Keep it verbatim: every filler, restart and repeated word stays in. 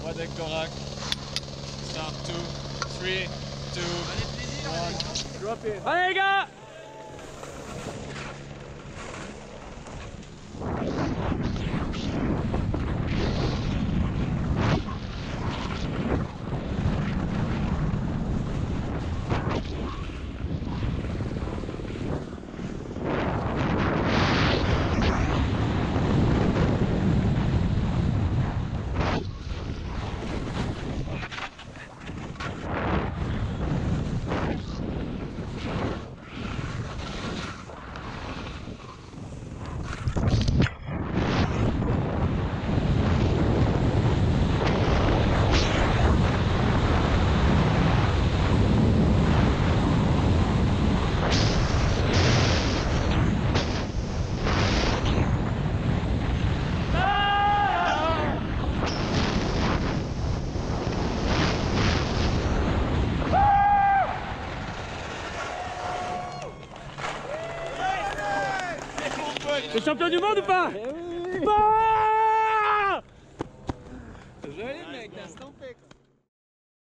Radek Gorak. Start two, three, two, one. Drop it. Allez les gars! T'es champion du monde ou pas? Eh oui. Bon